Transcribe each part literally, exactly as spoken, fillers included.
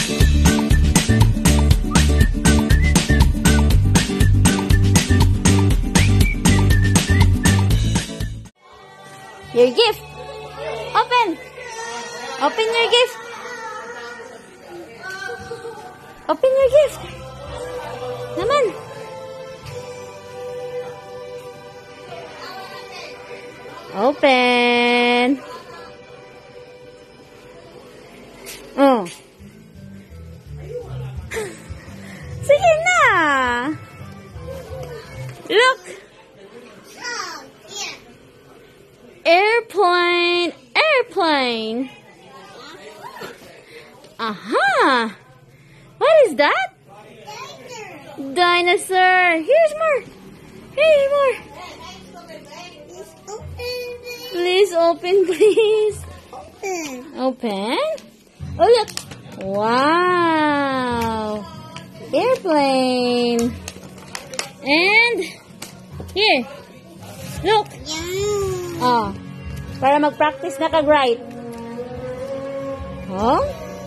Your gift. Open. Open your gift. Open your gift. Naman. Open. Oh. Sige na. Look. Airplane, airplane. Aha. What is that? Dinosaur. Here's more. Here's more. Please open, please. Open. Oh, look. Wow. Airplane. And here. Look. Oh. Para mag-practice na kag-write. Oh.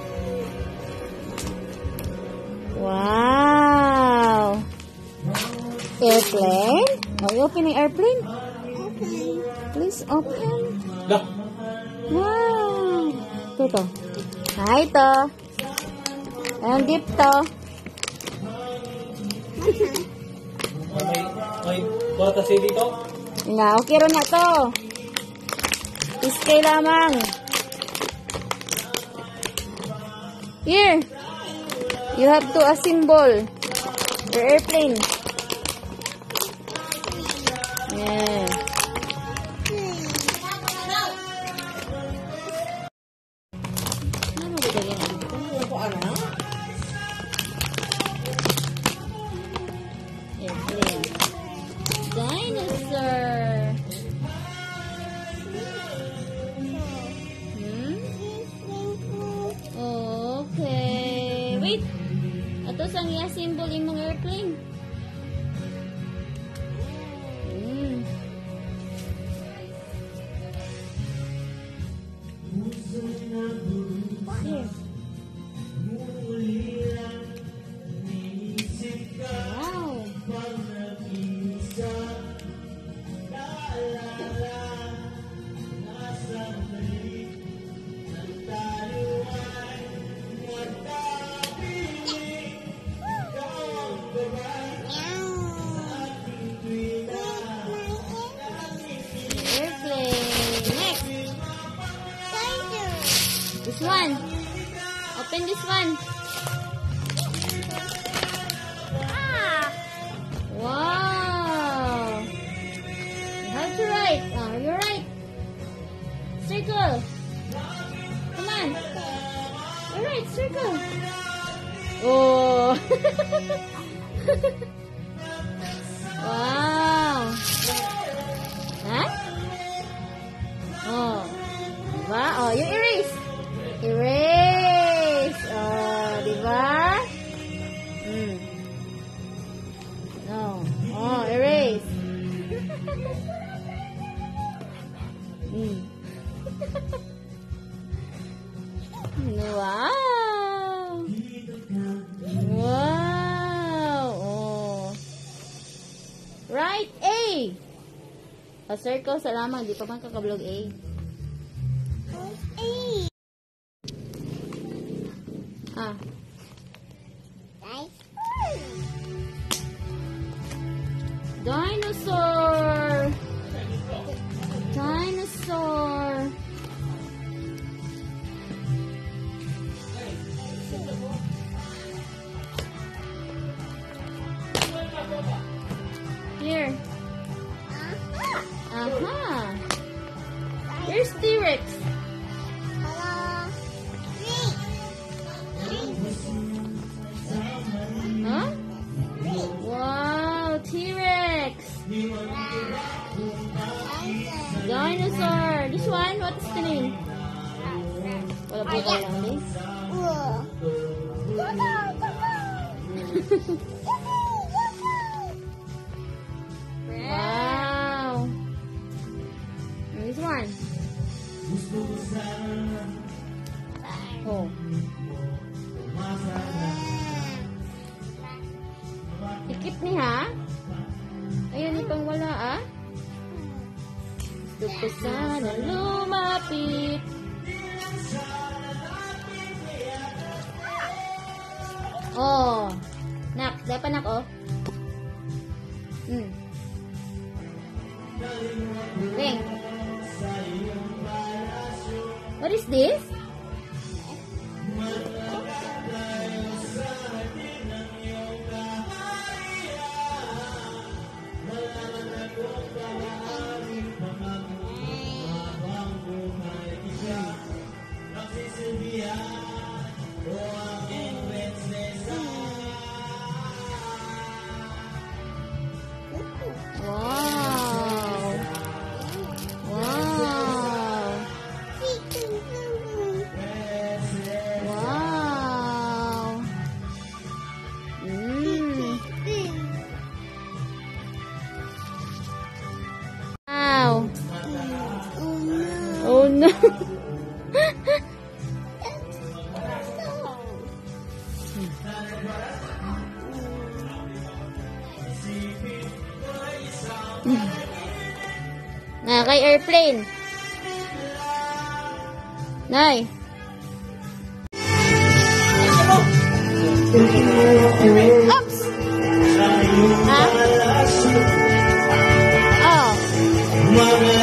Wow. Airplane. Oh, you open yung airplane? Open. Please open. Wow. Ito, ito. Ah, ito. Ang deep to. May, may bata siya dito? Nga, okay rin na to. Iskay lamang. Here. You have to assemble your airplane. Yeah. Airplane. Dinosaur. Hmm? Okay. Wait. Ato sang i-assemble yung mga airplane. Hmm. Here. Wow. This one. Open this one. Ah! Wow! You have to write. Oh, you're right. Circle. Come on. You're right. Circle. Oh! Wow! Huh? Oh. Diba? Oh, you erase. Erase. Oh, diba? Hmm. No. Oh, erase. Hmm. Wow. Wow. Oh. Right, A. O, circle sa lamang. Di pa man kakablog A. Ah. Dinosaur. Dinosaur. Here. Uh-huh. Here's T-Rex. Huh? Wow, T-Rex. Dinosaur. This one, what's the name? Wala po ka lang din. Wow. And this one. Oh. Huwag ka sana lumapit. Oh. Nak, dapat nak, oh. Hmm. Beng. What is this? Wow. Wow. Wow. Mm. Wow. Oh no. Na kay airplane. Nay. Oops. Ha? Oh.